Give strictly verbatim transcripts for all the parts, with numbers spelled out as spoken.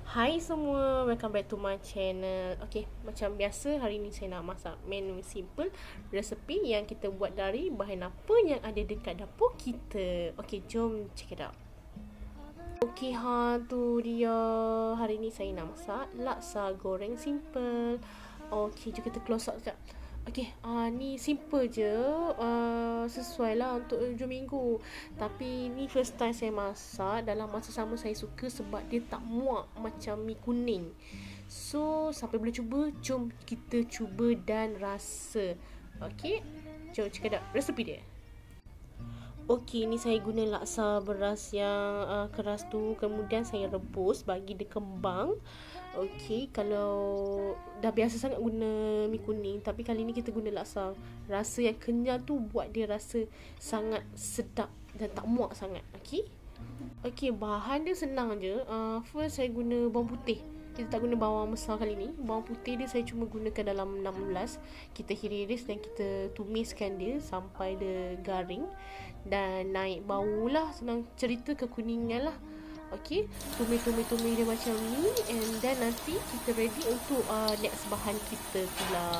Hai semua, welcome back to my channel. Okay, macam biasa hari ni saya nak masak menu simple, resepi yang kita buat dari bahan apa yang ada dekat dapur kita. Okay, jom check it out. Okay, ha tu dia. Hari ni saya nak masak laksa goreng simple. Okay, jom kita close up sekejap. Okay, uh, ni simple je, uh, sesuai lah untuk hujung minggu. Tapi ni first time saya masak. Dalam masa sama saya suka sebab dia tak muak macam mi kuning. So, sampai boleh cuba, jom kita cuba dan rasa. Okay, jom cakap resepi dia. Okey, ni saya guna laksa beras yang uh, keras tu. Kemudian saya rebus bagi dia kembang. Okey, kalau dah biasa sangat guna mi kuning, tapi kali ni kita guna laksa. Rasa yang kenyal tu buat dia rasa sangat sedap dan tak muak sangat. Okey. Okey, bahan dia senang je. Uh, first saya guna bawang putih. Kita tak guna bawang besar kali ni. Bawang putih dia saya cuma gunakan dalam enam belas. Kita iris dan kita tumiskan dia sampai dia garing dan naik bau lah. Senang cerita, kekuningan lah. Okay, tumis-tumis-tumis dia macam ni. And then nanti kita ready untuk uh, next bahan kita pula.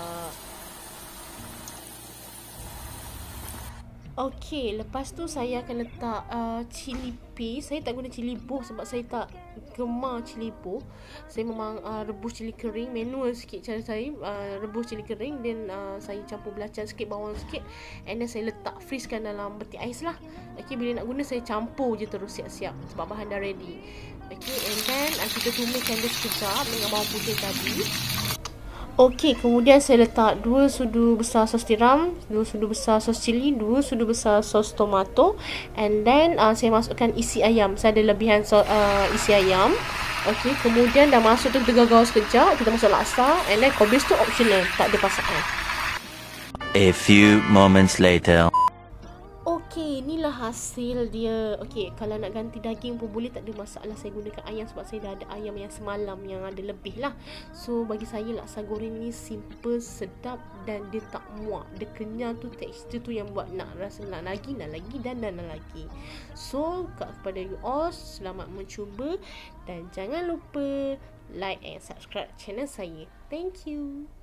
Okay, lepas tu saya akan letak uh, cili paste. Saya tak guna cili buh sebab saya tak gemar cili buh. Saya memang uh, rebus cili kering. Manual sikit cara saya, uh, rebus cili kering. Then uh, saya campur belacan sikit, bawang sikit. And then saya letak freezekan dalam peti ais lah. Okay, bila nak guna saya campur je terus siap-siap sebab bahan dah ready. Okay, and then uh, kita tumiskan dia sekejap dengan bawang putih tadi. Okey, kemudian saya letak dua sudu besar sos tiram, dua sudu besar sos cili, dua sudu besar sos tomato, and then uh, saya masukkan isi ayam. Saya ada lebihan so, uh, isi ayam. Okey, kemudian dah masuk tu tergagau sekejap, kita masuk laksa, and then kobis tu optional, tak ada pasangan. A few moments later. Okey, inilah hasil dia. Okey, kalau nak ganti daging pun boleh, tak ada masalah. Saya gunakan ayam sebab saya dah ada ayam yang semalam yang ada lebih lah. So, bagi saya laksa goreng ni simple, sedap dan dia tak muak. Dia kenyal tu, tekstur tu yang buat nak rasa nak lagi, nak lagi dan dan nak lagi. So, kepada you all, selamat mencuba dan jangan lupa like and subscribe channel saya. Thank you.